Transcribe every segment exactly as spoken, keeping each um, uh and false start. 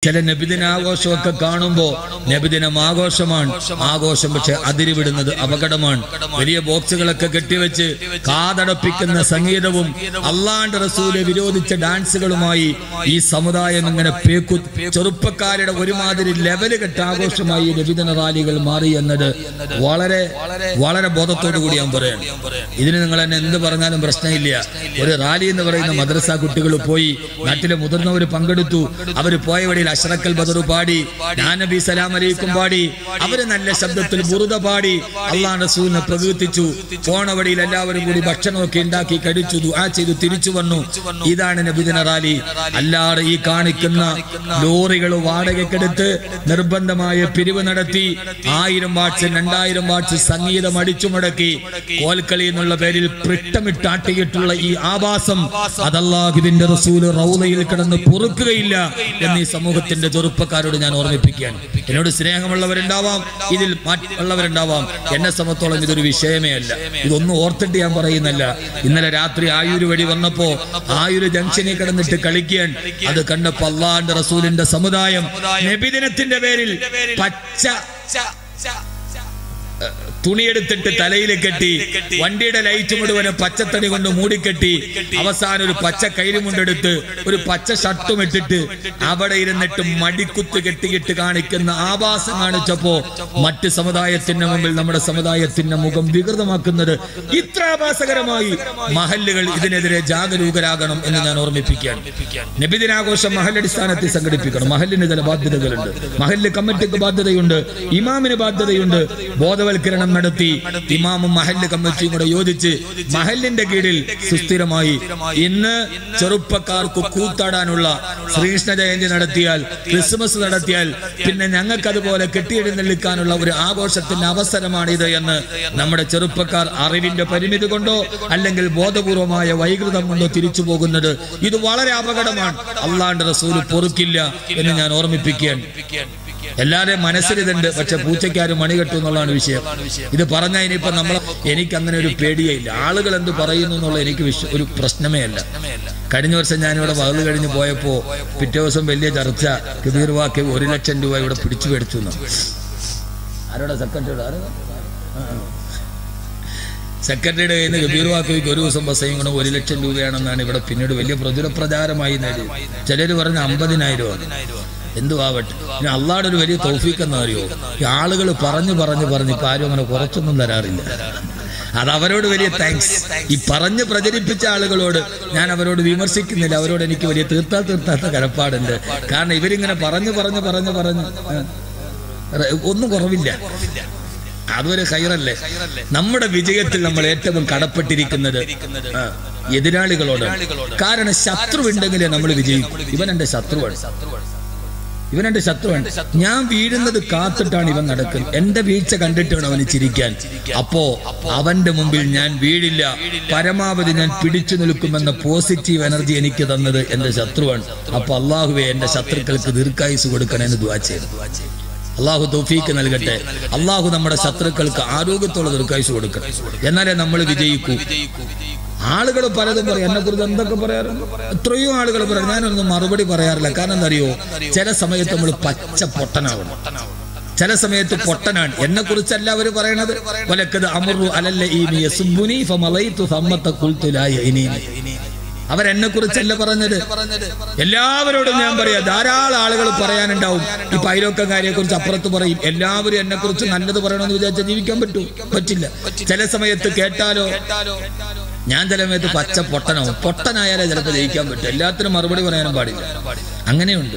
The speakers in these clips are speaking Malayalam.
ചില നബിദിനാഘോഷമൊക്കെ കാണുമ്പോൾ നബിദിനം ആഘോഷമാണ്, ആഘോഷം പക്ഷെ അതിരുവിടുന്നത് അപകടമാണ്. വലിയ ബോക്സുകളൊക്കെ കെട്ടിവെച്ച് കാതടപ്പിക്കുന്ന സംഗീതവും അള്ളാന്റെ റസൂലെ വിരോധിച്ച ഡാൻസുകളുമായി ഈ സമുദായം ഇങ്ങനെ പേക്കു ചെറുപ്പക്കാരുടെ ഒരുമാതിരി ലെവല് കെട്ട ആഘോഷമായി നബിദിന റാലികൾ മാറി എന്നത് വളരെ വളരെ ബോധത്തോടു കൂടി ഞാൻ പറയാണ്. ഇതിന് നിങ്ങൾ എന്നെ എന്ത് പറഞ്ഞാലും പ്രശ്നമില്ല. ഒരു റാലി എന്ന് പറയുന്ന മദ്രസ കുട്ടികൾ പോയി, നാട്ടിലെ മുതിർന്നവർ പങ്കെടുത്തു. അവർ പോയ വഴിയിൽ അഷ്റക്കൽ ബദറു പാടി, നബി സലാം അലൈക്കും പാടി, അവര് നല്ല ശബ്ദത്തിൽ ബുറുദ പാടി അള്ളാഹ് റസൂലിനെ പ്രകീർത്തിച്ചു. പോണ വഴിയിൽ എല്ലാവരും കൂടി ഭക്ഷണമൊക്കെ ഉണ്ടാക്കി കഴിച്ചു, ദുആ ചെയ്തു തിരിച്ചു വന്നു. ഇതാണ് നബിദിന റാലി. അല്ലാതെ ഈ കാണിക്കുന്ന ലോറികൾ വാടകയ്ക്കെടുത്ത് നിർബന്ധമായ പിരിവ് നടത്തി ആയിരം വാട്സ് രണ്ടായിരം വാട്സ് സംഗീതം അടിച്ചു മുടക്കി കോൽക്കളി എന്നുള്ള പേരിൽ പൃഷ്ടമിട്ടാട്ടിയിട്ടുള്ള ഈ ആഭാസം അത് അല്ലാഹുവിന്റെ റസൂൽ റൗളയിൽ കിടന്ന് പൊറുക്കുകയില്ല എന്ന് ഈ സമൂഹത്തിന്റെ ചെറുപ്പക്കാരോട് ഞാൻ ഓർമ്മിപ്പിക്കുകയാണ്. എന്നോട് സ്നേഹമുള്ളവരുണ്ടാവാം, ഇതിൽ മറ്റുള്ളവരുണ്ടാവാം. എന്നെ സംബന്ധിച്ചോളം ഇതൊരു വിഷയമേ അല്ല. ഇതൊന്നും ഓർത്തിട്ട് ഞാൻ പറയുന്നല്ല. ഇന്നലെ രാത്രി ആയൂര് വഴി വന്നപ്പോ ആയൂര് ജംഗ്ഷനിൽ കിടന്നിട്ട് കളിക്കാൻ അത് കണ്ടപ്പോ അല്ലാഹുവിന്റെ റസൂലിന്റെ സമുദായം നബിദിനത്തിന്റെ പേരിൽ പച്ച തുണിയെടുത്തിട്ട് തലയിൽ കെട്ടി, വണ്ടിയുടെ ലൈറ്റ് മുഴുവന് പച്ചത്തടി കൊണ്ട് മൂടിക്കെട്ടി, അവസാനം ഒരു പച്ച കൈരുമുണ്ടെടുത്ത് ഒരു പച്ച ഷർട്ടും ഇട്ടിട്ട് അവിടെ ഇരുന്നിട്ട് മടിക്കുത്ത് കെട്ടിയിട്ട് കാണിക്കുന്ന ആഭാസം കാണിച്ചപ്പോ മറ്റ് സമുദായത്തിന്റെ മുമ്പിൽ നമ്മുടെ സമുദായത്തിന്റെ മുഖം വികൃതമാക്കുന്നത് ഇത്ര ആഭാസകരമായി മഹല്ലുകൾ ഇതിനെതിരെ ജാഗരൂകരാകണം എന്ന് ഞാൻ ഓർമ്മിപ്പിക്കുകയാണ്. നബിദിനാഘോഷം മഹല്ലടിസ്ഥാനത്തിൽ സംഘടിപ്പിക്കണം. മഹല്ലിന് ചില ബാധ്യതകളുണ്ട്. മഹല്ല് കമ്മിറ്റിക്ക് ബാധ്യതയുണ്ട്, ഇമാമിന് ബാധ്യതയുണ്ട്. ബോധവൽക്കരണം നടത്തി ഇമാമും മഹല്ല് കമ്മിറ്റിയും കൂടെ യോജിച്ച് മഹല്ലിന്റെ കീഴിൽ സുസ്ഥിരമായി ഇന്ന് ചെറുപ്പക്കാർക്ക് കൂത്താടാനുള്ള ശ്രീകൃഷ്ണ ജയന്തി നടത്തിയാൽ, ക്രിസ്മസ് നടത്തിയാൽ, പിന്നെ ഞങ്ങൾക്ക് അതുപോലെ കെട്ടിയെഴുന്നള്ളിക്കാനുള്ള ഒരു ആഘോഷത്തിന്റെ അവസരമാണിത് എന്ന് നമ്മുടെ ചെറുപ്പക്കാർ അറിവിന്റെ പരിമിതി കൊണ്ടോ അല്ലെങ്കിൽ ബോധപൂർവമായ വൈകൃതം കൊണ്ടോ തിരിച്ചു പോകുന്നത് ഇത് വളരെ അപകടമാണ്. അല്ലാഹുവിന്റെ റസൂൽ പൊറുക്കില്ല എന്ന് ഞാൻ ഓർമ്മിപ്പിക്കുകയാണ്. എല്ലാവരുടെയും മനസ്സിലിതുണ്ട്, പക്ഷെ പൂച്ചയ്ക്കാരും മണി കെട്ടു എന്നുള്ളതാണ് വിഷയം. ഇത് പറഞ്ഞാൽ ഇനിയിപ്പോ നമ്മൾ എനിക്ക് അങ്ങനെ ഒരു പേടിയേ ഇല്ല. ആളുകൾ എന്ത് പറയുന്നു എന്നുള്ള എനിക്ക് ഒരു പ്രശ്നമേ അല്ല. കഴിഞ്ഞ വർഷം ഞാനിവിടെ വകല് കഴിഞ്ഞ് പോയപ്പോ പിറ്റേ ദിവസം വലിയ ചർച്ച, കബീർ വാക്ക് ഒരു ലക്ഷം രൂപ ഇവിടെ പിടിച്ചു മേടിച്ചു എന്ന്. ആരോടെ? സെക്രട്ടറിയുടെ സെക്രട്ടറിയുടെ കയ്യിൽ നിന്ന് കബീർ വാക്കയ്ക്ക് ഒരു ദിവസം ബസ്സയും കൂടെ ഒരു ലക്ഷം രൂപയാണെന്നാണ് ഇവിടെ പിന്നീട് വലിയ പ്രചുര പ്രചാരമായി നേടി. ചിലര് പറഞ്ഞ അമ്പതിനായിരം. എന്തുവാവട്ടെ, പിന്നെ അള്ളാഹുടെ ഒരു വലിയ തൗഫീഖ് എന്ന് അറിയോ, ഈ ആളുകൾ പറഞ്ഞു പറഞ്ഞു പറഞ്ഞ് ഇപ്പൊ ആരും അങ്ങനെ കുറച്ചൊന്നും തരാറില്ല. അത് അവരോട് വലിയ താങ്ക്സ്. ഈ പറഞ്ഞ് പ്രചരിപ്പിച്ച ആളുകളോട് ഞാൻ അവരോട് വിമർശിക്കുന്നില്ല. അവരോട് എനിക്ക് വലിയ തീർത്താ തീർത്താത്ത കടപ്പാടുണ്ട്. കാരണം ഇവരിങ്ങനെ പറഞ്ഞു പറഞ്ഞു പറഞ്ഞു പറഞ്ഞ് ഒന്നും കുറവില്ല. അതൊരു ഖൈറല്ലേ. നമ്മുടെ വിജയത്തിൽ നമ്മൾ ഏറ്റവും കടപ്പെട്ടിരിക്കുന്നത് എതിരാളികളോട്. കാരണം ശത്രുവുണ്ടെങ്കിലേ നമ്മൾ വിജയിക്കും. ഇവൻ എന്റെ ശത്രുവാണ്, ഇവൻ എന്റെ ശത്രുവാണ്. ഞാൻ വീഴുന്നത് കാത്തിട്ടാണ് ഇവൻ നടക്കുന്നത്. എന്റെ വീഴ്ച കണ്ടിട്ടാണ് അവന് ചിരിക്കാൻ. അപ്പോ അവന്റെ മുമ്പിൽ ഞാൻ വീഴില്ല, പരമാവധി ഞാൻ പിടിച്ചു നിൽക്കുമെന്ന പോസിറ്റീവ് എനർജി എനിക്ക് തന്നത് എന്റെ ശത്രുവാണ്. അപ്പൊ അള്ളാഹുവേ എന്റെ ശത്രുക്കൾക്ക് ദീർഘായുസ് കൊടുക്കണമെന്ന് ദുആ ചെയ്തു. അള്ളാഹു തൗഫീക്ക് നൽകട്ടെ. അള്ളാഹു നമ്മുടെ ശത്രുക്കൾക്ക് ആരോഗ്യത്തോടെ ദീർഘായുസ് കൊടുക്കണം. എന്നാലേ നമ്മൾ വിജയിക്കൂ. ആളുകൾ പലതും പറയും, എന്നെ കുറിച്ച് എന്തൊക്കെ പറയാറുണ്ട്, എത്രയോ ആളുകൾ പറയാം. ഞാനൊന്നും മറുപടി പറയാറില്ല. കാരണം എന്താ അറിയോ, ചില സമയത്ത് നമ്മൾ പച്ച പൊട്ടനാവണം. ചില സമയത്ത് പൊട്ടനാണ്. എന്നെ കുറിച്ചല്ല അവര് പറയണത്. വലക്കത് അമറു അലല്ല ഈനി യസുബ്ബുനി ഫമലൈതു സമ്മത ഖുൽതു ലാ യഈനി. അവരെന്നെ കുറിച്ചല്ല പറഞ്ഞത്. എല്ലാവരോടും ഞാൻ പറയാ, ധാരാളം ആളുകൾ പറയാനുണ്ടാവും. ഈ പൈലോക്കക്കാരെ കുറിച്ച് അപ്പുറത്ത് പറയും. എല്ലാവരും എന്നെ കുറിച്ച് നല്ലത് പറയണമെന്ന് വിചാരിച്ചാൽ ജീവിക്കാൻ പറ്റൂ? പറ്റില്ല. ചില സമയത്ത് കേട്ടാലോ, ഞാൻ ചില സമയത്ത് പച്ച പൊട്ടനാവും. പൊട്ടനായാലേ ചിലപ്പോൾ ജയിക്കാൻ പറ്റും. എല്ലാത്തിനും മറുപടി പറയാനും പാടില്ല. അങ്ങനെയുണ്ട്.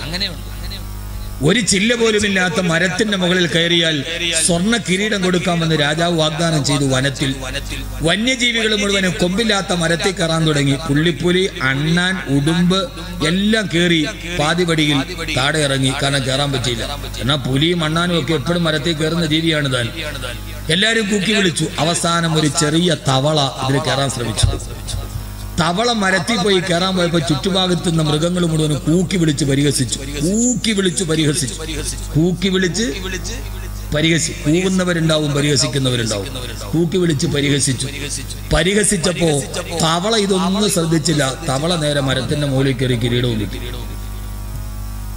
ഒരു ചില്ല പോലുമില്ലാത്ത മരത്തിന്റെ മുകളിൽ കയറിയാൽ സ്വർണ്ണ കിരീടം കൊടുക്കാമെന്ന് രാജാവ് വാഗ്ദാനം ചെയ്തു. വനത്തിൽ വന്യജീവികൾ മുഴുവനും കൊമ്പില്ലാത്ത മരത്തിൽ കയറാൻ തുടങ്ങി. പുള്ളിപ്പുലി, അണ്ണാൻ, ഉടുമ്പ് എല്ലാം കയറി പാതിപടിയിൽ താഴെ ഇറങ്ങി. കാരണം കയറാൻ പറ്റിയില്ല. എന്നാൽ പുലിയും അണ്ണാനും ഒക്കെ എപ്പോഴും മരത്തിൽ കയറുന്ന ജീവിയാണ് താൻ. എല്ലാരും കൂക്കി വിളിച്ചു. അവസാനം ഒരു ചെറിയ തവള ഇതിൽ കയറാൻ ശ്രമിച്ചു. തവള മരത്തിൽ പോയി കയറാൻ പോയപ്പോ ചുറ്റുഭാഗത്തു നിന്ന് മൃഗങ്ങൾ മുഴുവനും കൂക്കി വിളിച്ച് പരിഹസിച്ചു. കൂക്കി വിളിച്ചു പരിഹസിച്ചു കൂക്കി വിളിച്ച് പരിഹസി കൂവുന്നവരുണ്ടാവും, പരിഹസിക്കുന്നവരുണ്ടാവും. കൂക്കി വിളിച്ച് പരിഹസിച്ചു. പരിഹസിച്ചപ്പോ തവള ഇതൊന്നും ശ്രദ്ധിച്ചില്ല. തവള നേരെ മരത്തിന്റെ മുകളിൽ കയറി കിരീടവും കിട്ടി.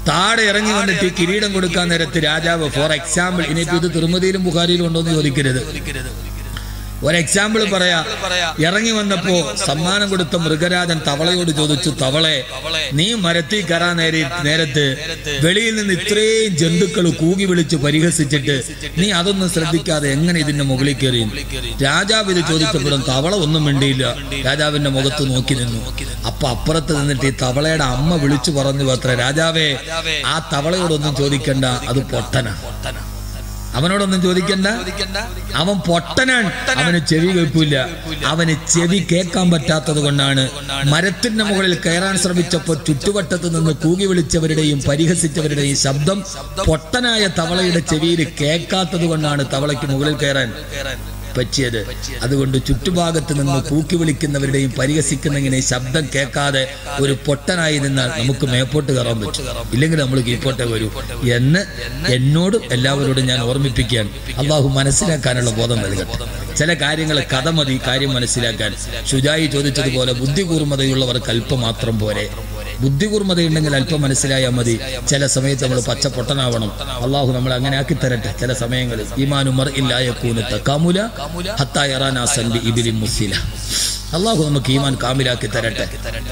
താഴെ ഇറങ്ങി വന്നിട്ട് ഈ കിരീടം കൊടുക്കാൻ നേരത്ത് രാജാവ് ഫോർ എക്സാമ്പിൾ, ഇനിയിപ്പോ ഇത് തിരുമതിയിലും ബുഖാരിയിലും ഉണ്ടോ എന്ന് ചോദിക്കരുത്, ഒരു എക്സാമ്പിൾ പറയാ. ഇറങ്ങി വന്നപ്പോ സമ്മാനം കൊടുത്ത മൃഗരാജൻ തവളയോട് ചോദിച്ചു, തവളെ നീ മരത്തിൽ കയറാൻ നേരെ നേരത്ത് വെളിയിൽ നിന്ന് ഇത്രയും ജന്തുക്കൾ കൂകി വിളിച്ച് പരിഹസിച്ചിട്ട് നീ അതൊന്നും ശ്രദ്ധിക്കാതെ എങ്ങനെ ഇതിന്റെ മുകളിൽ കയറി? രാജാവ് ഇത് ചോദിച്ചപ്പോഴും തവള ഒന്നും മിണ്ടിയില്ല, രാജാവിന്റെ മുഖത്ത് നോക്കി നിന്നു. അപ്പൊ അപ്പുറത്ത് നിന്നിട്ട് ഈ തവളയുടെ അമ്മ വിളിച്ചു പറഞ്ഞു അത്ര, രാജാവേ ആ തവളയോടൊന്നും ചോദിക്കണ്ട, അത് പൊട്ടനാ, അവനോടൊന്നും ചോദിക്കണ്ട, അവൻ പൊട്ടനാണ്, അവന് ചെവി കേൾപ്പില്ല, അവന് ചെവി കേൾക്കാൻ പറ്റാത്തത് കൊണ്ടാണ് മരത്തിന്റെ മുകളിൽ കയറാൻ ശ്രമിച്ചപ്പോൾ ചുറ്റുവട്ടത്ത് നിന്ന് കൂകി വിളിച്ചവരുടെയും പരിഹസിച്ചവരുടെയും ശബ്ദം പൊട്ടനായ തവളയുടെ ചെവിയിൽ കേൾക്കാത്തത് കൊണ്ടാണ് തവളയ്ക്ക് മുകളിൽ കയറാൻ പറ്റിയത്. അതുകൊണ്ട് ചുറ്റുഭാഗത്ത് നിന്ന് കൂക്കി വിളിക്കുന്നവരുടെയും പരിഹസിക്കുന്നതിനെ ശബ്ദം കേൾക്കാതെ ഒരു പൊട്ടനായി നിന്നാൽ നമുക്ക് മേപ്പോട്ട് കയറാൻ പറ്റും, ഇല്ലെങ്കിൽ നമ്മൾ കീഴ്പോട്ടേ വരൂ എന്ന് എന്നോടും എല്ലാവരോടും ഞാൻ ഓർമ്മിപ്പിക്കുകയാണ്. അള്ളാഹു മനസ്സിലാക്കാനുള്ള ബോധം നൽകട്ടെ. ചില കാര്യങ്ങൾ കഥ മതി കാര്യം മനസ്സിലാക്കാൻ. ഷുജായി ചോദിച്ചതുപോലെ ബുദ്ധി കൂർമ്മതയുള്ളവർക്ക് അല്പം മാത്രം പോരെ. ബുദ്ധി കൂർമ്മതയുണ്ടെങ്കിൽ അല്പം മനസ്സിലായാൽ മതി. ചില സമയത്ത് നമ്മൾ പച്ച പൊട്ടനാവണം. അള്ളാഹു നമ്മളെ അങ്ങനെ ആക്കി തരട്ടെ. ചില സമയങ്ങളിൽ ഈമാനു മർഇൻ ലാ യകൂനു തകാമുല ഹത്താ യറാനാ സൻബി ഇബ്ലി മുസ്ലില. അള്ളാഹു നമുക്ക് ഈമാൻ കാമിലാക്കി തരട്ടെ.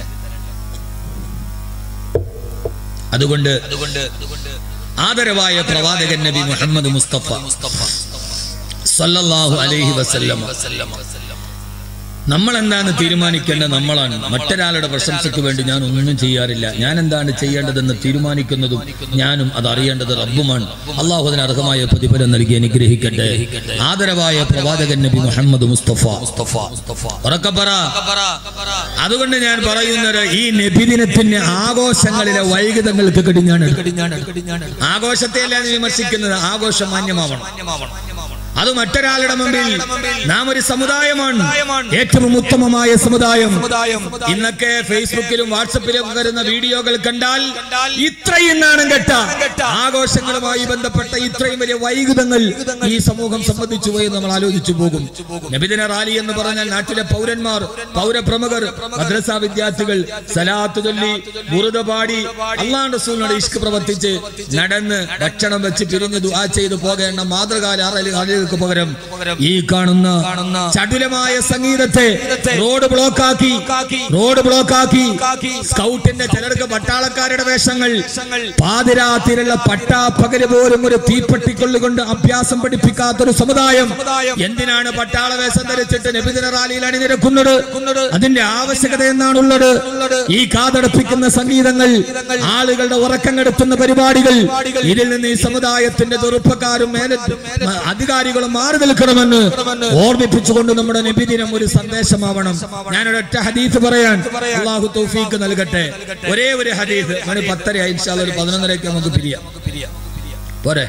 അതുകൊണ്ട് ആദരവായ പ്രവാചകൻ നബി മുഹമ്മദ് മുസ്തഫ സല്ലല്ലാഹു അലൈഹി വസല്ലം നമ്മൾ എന്താണ് തീരുമാനിക്കേണ്ടത് നമ്മളാണ്. മറ്റൊരാളുടെ പ്രശംസയ്ക്ക് വേണ്ടി ഞാൻ ഒന്നും ചെയ്യാറില്ല. ഞാൻ എന്താണ് ചെയ്യേണ്ടതെന്ന് തീരുമാനിക്കുന്നതും ഞാനും അത് അറിയേണ്ടത് റബ്ബുമാണ്. അള്ളാഹു അതിന് അർഹമായ പ്രതിഫലം നൽകി അനുഗ്രഹിക്കട്ടെ. ആദരവായ പ്രവാചകൻ നബി മുഹമ്മദ് മുസ്തഫ ഉറക്കപ്പറ. അതുകൊണ്ട് ഞാൻ പറയുന്നത് ഈ നബിദിനത്തിന്റെ ആഘോഷങ്ങളിലെ വൈകൃതങ്ങൾക്ക് കടിഞ്ഞാണ്. ആഘോഷത്തെ അല്ല വിമർശിക്കുന്നത്, ആഘോഷം മാന്യമാവണം. അത് മറ്റൊരാളുടെ മുമ്പിൽ നാം ഒരു സമുദായമാണ്, ഏറ്റവും ഉത്തമമായ സമുദായം. ഇന്നൊക്കെ ഫേസ്ബുക്കിലും വാട്സപ്പിലും വരുന്ന വീഡിയോകൾ കണ്ടാൽ ഇത്രയും നാണം കെട്ട ആഘോഷങ്ങളുമായി ബന്ധപ്പെട്ട ഇത്രയും വലിയ വൈകൃതങ്ങൾ ഈ സമൂഹം സംബന്ധിച്ചു പോയി നമ്മൾ ആലോചിച്ചു പോകും. നബിദിന റാലി എന്ന് പറഞ്ഞാൽ നാട്ടിലെ പൗരന്മാർ, പൗരപ്രമുഖർ, മദ്രസ വിദ്യാർത്ഥികൾ സലാത്ത് ചൊല്ലി ബുറുദ പാടി അല്ലാഹു റസൂലിനോട് ഇഷ്ക് പ്രവർത്തിച്ച് നടന്ന് ഭക്ഷണം വെച്ച് പിരിഞ്ഞ് ദുആ ചെയ്തു പോകേണ്ട മാതൃകാല ക്ക് പകരം ഈ കാണുന്ന ചടുലമായ സംഗീതത്തെ റോഡ് ബ്ലോക്കാക്കി റോഡ് ബ്ലോക്കാക്കി സ്കൗട്ടിന്റെ ചിലർക്ക് പട്ടാളക്കാരുടെ വേഷങ്ങൾ, പാതിരാത്തിലുള്ള പട്ടാപ്പകല് പോലും ഒരു തീപ്പെട്ടിക്കൊള്ളുകൊണ്ട് അഭ്യാസം പഠിപ്പിക്കാത്തൊരു സമുദായം എന്തിനാണ് പട്ടാള വേഷം ധരിച്ചിട്ട് നബിദിന റാലിയിൽ അണിനിരക്കുന്നത്? അതിന്റെ ആവശ്യകത എന്നാണുള്ളത്? ഈ കാതടപ്പിക്കുന്ന സംഗീതങ്ങൾ, ആളുകളുടെ ഉറക്കം കെടുത്തുന്ന പരിപാടികൾ, ഇതിൽ നിന്ന് ഈ സമുദായത്തിന്റെ ചെറുപ്പക്കാരും മേലെ അധികാരികളും മാറി നിൽക്കണമെന്ന് ഓർമ്മിപ്പിച്ചുകൊണ്ട് നമ്മുടെ നബിദിനം ഒരു സന്ദേശമാവണം. ഞാനൊരൊറ്റ ഹദീസ് പറയാൻ അല്ലാഹു തൗഫീഖ് നൽകട്ടെ. ഒരേ ഒരു ഹദീസ്. മണി പത്തരയായി, ഇൻഷാ അല്ലാഹ് ഒരു പതിനൊന്നരയ്ക്ക് നമുക്ക് പിരിയാം. പോരെ?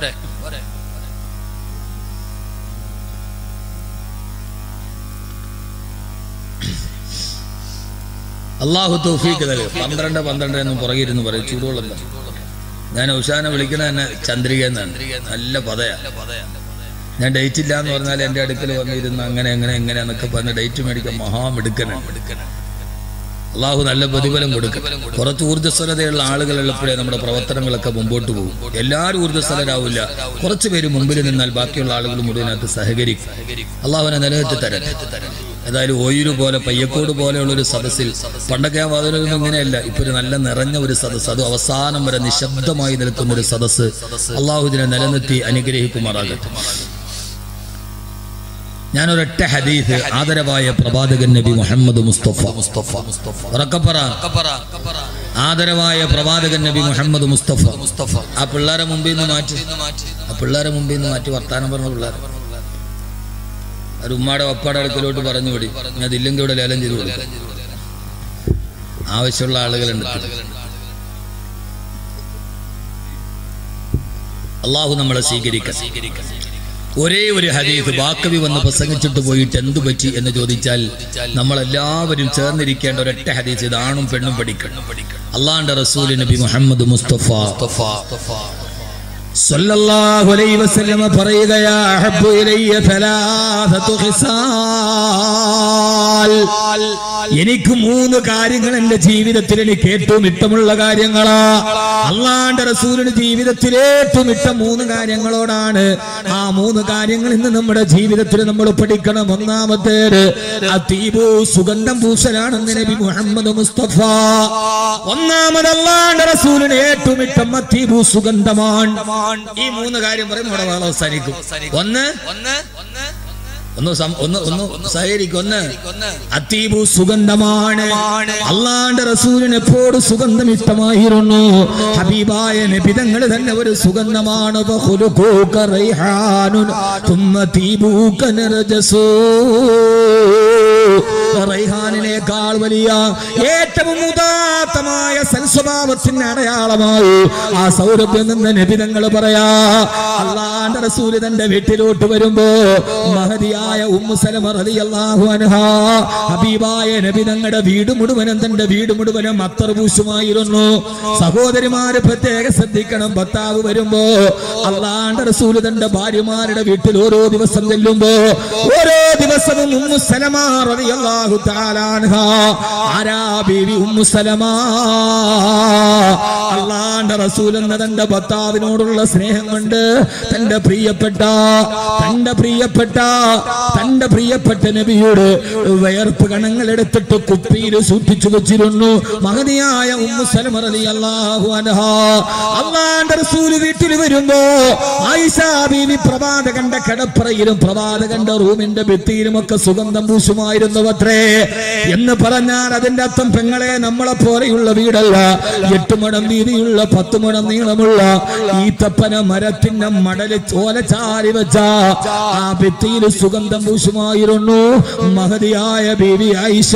അല്ലാഹു തൗഫീഖ് നൽകട്ടെ. പന്ത്രണ്ട് പന്ത്രണ്ട് എന്നും പുറകിരുന്ന് പറയും, ചൂടുവെള്ളം. ഞാൻ ഉഷാനെ വിളിക്കണ തന്നെ ചന്ദ്രിക എന്നാണ്. നല്ല പതയാ. ഞാൻ ഡേറ്റ് ഇല്ല എന്ന് പറഞ്ഞാൽ എൻ്റെ അടുക്കൽ വന്നിരുന്ന് അങ്ങനെ എങ്ങനെ എങ്ങനെയാന്നൊക്കെ പറഞ്ഞ് ഡേറ്റ് മേടിക്കാൻ മഹാമെടുക്കണം. അള്ളാഹു നല്ല പ്രതിഫലം കൊടുക്കും. കുറച്ച് ഊർജ്ജസ്വലതയുള്ള ആളുകളുള്ളപ്പോഴേ നമ്മുടെ പ്രവർത്തനങ്ങളൊക്കെ മുമ്പോട്ട് പോകും. എല്ലാവരും ഊർജ്ജസ്വലരാവില്ല. കുറച്ച് പേര് മുമ്പിൽ നിന്നാൽ ബാക്കിയുള്ള ആളുകൾ മുഴുവനകത്ത് സഹകരിക്കും. അള്ളാഹുവിനെ നിലനിർത്തി തരട്ടെ. ഏതായാലും ഓയൂര് പോലെ പയ്യക്കോട് പോലെയുള്ള ഒരു സദസ്സിൽ, പണ്ടൊക്കെ ആ വാതിലൊന്നും ഇങ്ങനെയല്ല, ഇപ്പൊ ഒരു നല്ല നിറഞ്ഞ ഒരു സദസ്സ്, അത് അവസാനം വരെ നിശബ്ദമായി നിൽക്കുന്ന ഒരു സദസ്സ്. അള്ളാഹു ഇതിനെ നിലനിർത്തി അനുഗ്രഹിക്കുമാറാകട്ടെ. ഞാനൊരൊറ്റ ഹദീസ്. ആദരവായ പ്രവാചകൻ നബി മുഹമ്മദ് മുസ്തഫ ഉറക്കപ്പറ. ആദരവായ പ്രവാചകൻ നബി മുഹമ്മദ് മുസ്തഫ. ആ പിള്ളേരെ മുമ്പിൽ നിന്ന് മാറ്റി, ആ പിള്ളേരെ മുമ്പിൽ നിന്ന് മാറ്റി വർത്താനം പറഞ്ഞ പിള്ളേർ ഒരു ഉമ്മാടെ ഒപ്പാടെ അടുക്കലോട്ട് പറഞ്ഞു വിടി. ഞാൻ അതില്ലെങ്കിൽ ഇവിടെ ലേലം ചെയ്ത് കൊടുക്കും. ആവശ്യമുള്ള ആളുകളുണ്ട്. അള്ളാഹു നമ്മളെ സ്വീകരിക്കാൻ. ഒരേ ഒരു ഹദീസ് ബാക്കവി വന്ന് പ്രസംഗിച്ചിട്ട് പോയിട്ട് എന്തു പറ്റി എന്ന് ചോദിച്ചാൽ നമ്മളെല്ലാവരും ചേർന്നിരിക്കേണ്ട ഒരൊറ്റ ഹദീസ്. ഇതാണും പെണ്ണും പഠിക്കണം. അള്ളാഹുവിന്റെ റസൂൽ നബി മുഹമ്മദ് മുസ്തഫ സല്ലല്ലാഹു അലൈഹി വസല്ലം പറയുകയാ, അഹബ്ബു ഇലയ്യ സലാസതു ഖിസാൽ. എനിക്ക് മൂന്ന് കാര്യങ്ങൾ എന്റെ ജീവിതത്തിൽ എനിക്ക് ഏറ്റവും ഇഷ്ടമുള്ള കാര്യങ്ങളാ. അള്ളാന്റെ റസൂലിന് ജീവിതത്തിൽ ഏറ്റവും ഇഷ്ടം മൂന്ന് കാര്യങ്ങളോടാണ്. ആ മൂന്ന് കാര്യങ്ങൾ ഇന്ന് നമ്മുടെ ജീവിതത്തിൽ നമ്മൾ പഠിക്കണം. ഒന്നാമത്തേത് അതീബു സുഗന്ധം പൂശലാണെന്ന് നബി മുഹമ്മദ് മുസ്തഫ. ഒന്നാമത് അള്ളാന്റെ റസൂലിന് ഏറ്റവും ഇഷ്ടം അതീബു സുഗന്ധമാണ്. ഈ മൂന്ന് കാര്യം പറയുമ്പോൾ അവിടെ വളരെ അവസാനിക്കും. ഒന്ന് ഒന്ന് ഒന്ന് ഒന്ന് ഒന്ന് സഹകരിക്കും. ഒന്ന് അതീബു സുഗന്ധമാണ്. അള്ളാന്റെ റസൂലിന് എപ്പോഴും സുഗന്ധം ഇഷ്ടമായിരുന്നു. ഹബീബായ നബി തങ്ങൾ തന്നെ ഒരു സുഗന്ധമാണ്. റൈഹാനിനേക്കാൾ വലിയ ഏറ്റവും ഉദാത്തമായ സൽസ്വഭാവത്തിന്റെ അടയാളമായി ആ സൗരഭ്യം നിന്ന് നബി തങ്ങൾ പറയാ. അള്ളാന്റെ റസൂല് തന്റെ വീട്ടിലോട്ട് വരുമ്പോ മഹദിയായ ഉമ്മു സലമ റളിയല്ലാഹു അൻഹാ ഹബീബായ നബി തങ്ങളുടെ വീട് മുഴുവനും തന്റെ വീട് മുഴുവനും അത്തർ പൂശുമായിരുന്നു. സഹോദരിമാര് പ്രത്യേകം ശ്രദ്ധിക്കണം. ഭർത്താവ് വരുമ്പോ അള്ളാന്റെ റസൂല് തന്റെ ഭാര്യമാരുടെ വീട്ടിൽ ഓരോ ദിവസം ചെല്ലുമ്പോ ഓരോ ദിവസവും ഉമ്മു സലമ റളിയല്ലാഹു തആല അൻഹാ ആരാ ബീവി ഉമ്മു സലമ അള്ളാന്റെ റസൂൽ എന്ന തന്റെ ഭർത്താവിനോടുള്ള സ്നേഹം കൊണ്ട് തന്റെ പ്രിയപ്പെട്ട തന്റെ പ്രിയപ്പെട്ട തന്റെ പ്രിയപ്പെട്ട നബിയുടെ വയർപ്പ് കണങ്ങൾ എടുത്തിട്ട് കുപ്പിയിൽ സൂക്ഷിച്ചു വെച്ചിരുന്നു. മഹദിയായ ഉമ്മു സലമ റളിയല്ലാഹു അൻഹാ അള്ളാന്റെ റസൂൽ വീട്ടിൽ വരുമ്പോ ആയിഷ ബീവി പ്രവാചകന്റെ കിടപ്പറയിലും പ്രവാചകന്റെ റൂമിന്റെ ഭിത്തിയിലും ഒക്കെ സുഗന്ധം പൂശുമായിരുന്നു അത്രേ. എന്ന് പറഞ്ഞാൽ അതിന്റെ അർത്ഥം പെങ്ങളെ നമ്മളെ പോലെയുള്ള വീടല്ല. എട്ട് മുഴം വീതിയുള്ള പത്ത് മുഴം നീളമുള്ള ഈത്തപ്പന മരത്തിന്റെ മടല് ഓലച്ചാരി വെച്ച ആ ഭിത്തിയിൽ സുഗന്ധം പൂശുമായിരുന്നു മഹദിയായ ബീവി ആയിഷ.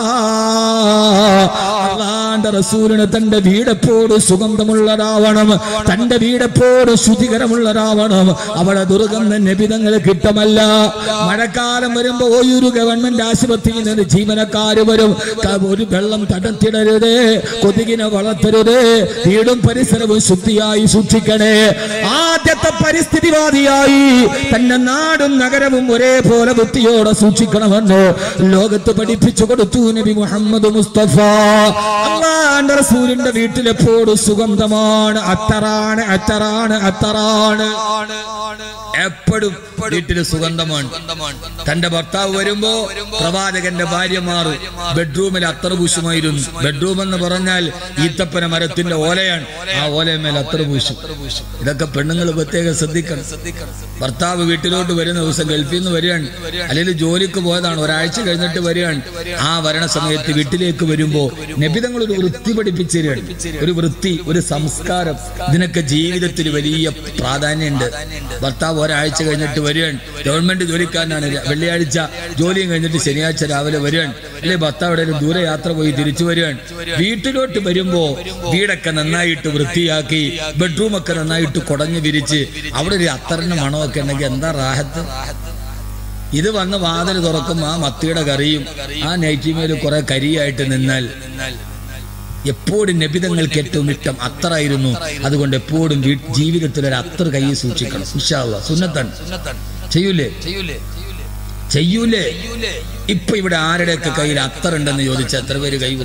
അള്ളാന്റെ റസൂലിന് തന്റെ വീടെപ്പോഴും സുഗന്ധമുള്ളതാവണം. തന്റെ വീടെപ്പോഴും ശുചികരമുള്ളതാവണം. അവിടെ ദുർഗന്ധം നബിതങ്ങൾ കിട്ടമല്ല. മഴക്കാലം വരുമ്പോ ഒരു ഗവൺമെന്റ് ആശുപത്രിയിൽ നിന്ന് ജീവനക്കാര് വരും. ഒരു വെള്ളം തടത്തിടരുത്, കൊതുകിനെ വളർത്തരുത്, വീടും പരിസരവും ശുദ്ധിയായി സൂക്ഷിക്കണേ. ആദ്യത്തെ പരിസ്ഥിതിവാദിയായി തന്റെ നാടും നഗരവും ഒരേപോലെ വൃത്തിയോടെ സൂക്ഷിക്കണമെന്ന് ലോകത്ത് പഠിപ്പിച്ചു കൊടുത്തു നബി മുഹമ്മദ് മുസ്തഫ. അല്ലാഹുവിന്റെ റസൂലിന്റെ വീട്ടിലെപ്പോഴും സുഗന്ധമാണ്. അത്തറാണ് അത്തറാണ് അത്തറാണ് എപ്പോഴും വീട്ടില് സുഗന്ധമാണ്. തന്റെ ഭർത്താവ് വരുമ്പോ പ്രവാചകന്റെ ഭാര്യമാർ ബെഡ്റൂമിൽ അത്തർ പൂശുമായിരുന്നു. ബെഡ്റൂം എന്ന് പറഞ്ഞാൽ ഈത്തപ്പന മരത്തിന്റെ ഓലയാണ്. ആ ഓലയമേൽ അത്തർ പൂശും. ഇതൊക്കെ പെണ്ണുങ്ങൾ പ്രത്യേകം ശ്രദ്ധിക്കണം. ഭർത്താവ് വീട്ടിലോട്ട് വരുന്ന ദിവസം ഗൾഫിൽ നിന്ന് വരികയാണ്, അല്ലെങ്കിൽ ജോലിക്ക് പോയതാണ്, ഒരാഴ്ച കഴിഞ്ഞിട്ട് വരികയാണ്. ആ വരണ സമയത്ത് വീട്ടിലേക്ക് വരുമ്പോ നബിതങ്ങൾ ഒരു വൃത്തി പഠിപ്പിച്ചു തരികയാണ്. ഒരു വൃത്തി, ഒരു സംസ്കാരം. ഇതിനൊക്കെ ജീവിതത്തിൽ വലിയ പ്രാധാന്യമുണ്ട്. ഭർത്താവ് ഒരാഴ്ച കഴിഞ്ഞിട്ട് വരികയാണ്, ഗവൺമെന്റ് ജോലിക്കാരനാണ്, വെള്ളിയാഴ്ച ജോലിയും കഴിഞ്ഞിട്ട് ശനിയാഴ്ച രാവിലെ വരികയാണ്, അല്ലെ ഭർത്താവ് എവിടെയും ദൂരെ യാത്ര പോയി തിരിച്ചു വരികയാണ്. വീട്ടിലോട്ട് വരുമ്പോ വീടൊക്കെ നന്നായിട്ട് വൃത്തിയാക്കി, ബെഡ്റൂമൊക്കെ നന്നായിട്ട് കുടഞ്ഞു വിരിച്ച് അവിടെ ഒരു അത്തറിന്റെ മണമൊക്കെ ഉണ്ടെങ്കിൽ എന്താ റാഹത്ത്. ഇത് വന്ന് വാതിൽ തുറക്കും, ആ മത്തിയുടെ കറിയും ആ നൈറ്റിമേൽ കുറെ കരിയായിട്ട് നിന്നാൽ. എപ്പോഴും നബിതങ്ങൾക്ക് ഏറ്റവും ഇഷ്ടം അത്തറായിരുന്നു. അതുകൊണ്ട് എപ്പോഴും ജീവിതത്തിൽ ഒരു അത്തർ കൈ സൂക്ഷിക്കണം. ഇൻഷാ അല്ലാഹ് സുന്നത്താണ്. ചെയ്യൂലേ ചെയ്യൂലേ ഇപ്പൊ ഇവിടെ ആരുടെയൊക്കെ കയ്യിൽ അത്തറുണ്ടെന്ന് ചോദിച്ചാൽ എത്ര പേര് കൈ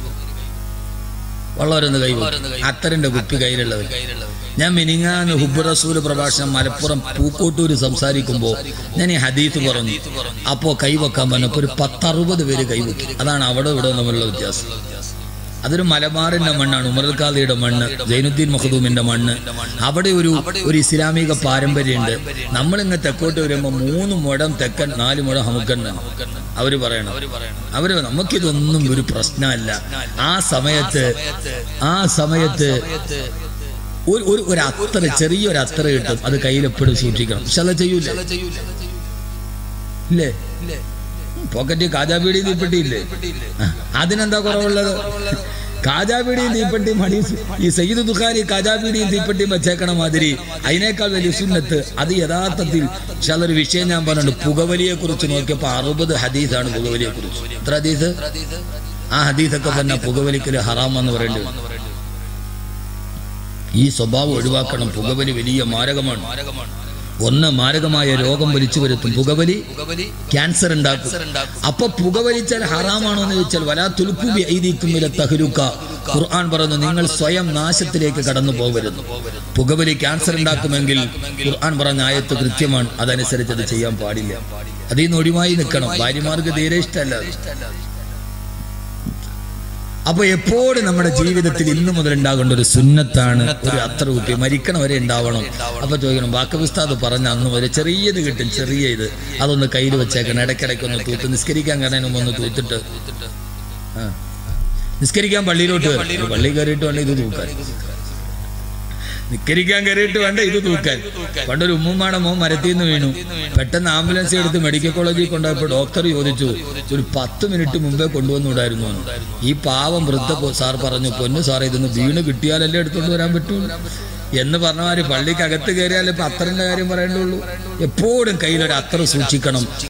വളരെന്ന് കൈ അത്തറിന്റെ കുപ്പി കയ്യിലുള്ളത്. ഞാൻ മിനിങ്ങാന്ന് ഹുബ്ബ് റസൂൽ പ്രഭാഷണം മലപ്പുറം പൂക്കോട്ടൂര് സംസാരിക്കുമ്പോ ഞാൻ ഈ ഹദീത്ത് പറഞ്ഞു. അപ്പോ കൈവെക്കാൻ പറഞ്ഞപ്പോ ഒരു പത്തറുപത് പേര് കൈവെക്കും. അതാണ് അവിടെ ഇവിടെ തമ്മിലുള്ള വ്യത്യാസം. അതൊരു മലബാറിന്റെ മണ്ണാണ്, ഉമറുൽ ഖാദിയുടെ മണ്ണ്, സൈനുദ്ദീൻ മഖ്ദൂമിന്റെ മണ്ണ്. അവിടെ ഒരു ഒരു ഇസ്ലാമിക പാരമ്പര്യമുണ്ട്. നമ്മളിങ്ങ് തെക്കോട്ട് വരുമ്പോ മൂന്ന് മുഴം തെക്കൻ, നാല് മുഴം ഹമുക്കൻ അവര് പറയണം. അവര് നമുക്കിതൊന്നും ഒരു പ്രശ്നമല്ല. ആ സമയത്ത് ആ സമയത്ത് ഒരു ഒരു അത്തറ, ചെറിയൊരു അത്തറ കിട്ടും. അത് കയ്യിലെപ്പോഴും സൂക്ഷിക്കണം. പക്ഷെ അത് ചെയ്യൂല ഇല്ലേ? പോക്കറ്റ് കാജാബീടി തീപ്പെട്ടിയില്ലേ? അതിനെന്താ കുറവുള്ളത്? കാജാബീടിയും തീപ്പെട്ടിയും മടി ഈ സയ്യിദ് ബുഖാരി കാജാബീടിയും തീപ്പെട്ടിയും വെച്ചേക്കണ മാതിരി അതിനേക്കാൾ വലിയ സുന്നത്ത്. അത് യഥാർത്ഥത്തിൽ പക്ഷെ അതൊരു വിഷയം ഞാൻ പറഞ്ഞിട്ടുണ്ട്. പുകവലിയെ കുറിച്ച് നോക്കിയപ്പോ അറുപത് ഹദീസാണ് പുകവലിയെ കുറിച്ച്. എത്ര ഹദീസ്? ആ ഹദീസൊക്കെ തന്നെ പുകവലിക്കല് ഹറാം എന്ന് പറയേണ്ടി വരും. ഈ സ്വഭാവം ഒഴിവാക്കണം. പുകവലി വലിയ മാരകമാണ്. ഒന്ന് മാരകമായ രോഗം വലിച്ചു വരുത്തും. പുകവലി ക്യാൻസർ ഉണ്ടാക്കും. അപ്പൊ പുകവലിച്ചാൽ ഹറാമാണോ എന്ന് ചോദിച്ചാൽ വലാ തുൽഖൂ ബിഅയ്ദീകും ഇല തഹ്ലുക. ഖുർആൻ പറയുന്നു നിങ്ങൾ സ്വയം നാശത്തിലേക്ക് കടന്നു പോകരുത്. പുകവലി ക്യാൻസർ ഉണ്ടാക്കുമെങ്കിൽ ഖുർആൻ പറഞ്ഞ ആയത്ത് കൃത്യമാണ്, അതനുസരിച്ച് അത് ചെയ്യാൻ പാടില്ല. അതിൽ നിന്ന് ഒഴിവായി നിൽക്കണം. ഭാര്യമാർക്ക് തീരെ ഇഷ്ടമല്ല. അപ്പൊ എപ്പോഴും നമ്മുടെ ജീവിതത്തിൽ ഇന്നു മുതൽ ഉണ്ടാകേണ്ട ഒരു സുന്നത്താണ് ഒരു അത്ര കുട്ടി മരിക്കണ വരെ ഉണ്ടാവണം. അപ്പൊ ചോദിക്കണം ബാക്കി ഉസ്താദ് പറഞ്ഞ അന്ന് വരെ ചെറിയത് കിട്ടും, ചെറിയ ഇത് അതൊന്ന് കയ്യിൽ വെച്ചേക്കണം. ഇടയ്ക്കിടയ്ക്ക് ഒന്ന് തൂത്ത് നിസ്കരിക്കാൻ കാരണം ഒന്ന് തൂത്തിട്ട് ആ നിസ്കരിക്കാൻ പള്ളിയിലോട്ട് വരും. പള്ളി കയറിയിട്ട് വേണ്ട ഇത് തൂക്കാൻ, നിസ്കരിക്കാൻ കയറിയിട്ട് വേണ്ട ഇത് തൂക്കാൻ. പണ്ടൊരു ഉമ്മുമ്മാടെ മോൻ മരത്തിൽ നിന്ന് വീണു. പെട്ടെന്ന് ആംബുലൻസ് എടുത്ത് മെഡിക്കൽ കോളേജിൽ കൊണ്ടുപോയപ്പോൾ ഡോക്ടർ ചോദിച്ചു ഒരു പത്ത് മിനിറ്റ് മുമ്പേ കൊണ്ടുവന്നുകൂടായിരുന്നു. ഈ പാവം വൃദ്ധ സാർ പറഞ്ഞു പൊന്നു സാറേ ഇതൊന്ന് വീണ് കിട്ടിയാലല്ലേ എടുത്തുകൊണ്ട് വരാൻ പറ്റൂ എന്ന് പറഞ്ഞമാര് പള്ളിക്ക് അകത്ത് കയറിയാലേ ഇപ്പൊ അത്തറിന്റെ കാര്യം പറയേണ്ടുള്ളൂ. എപ്പോഴും കയ്യിലൊരു അത്തറ് സൂക്ഷിക്കണം.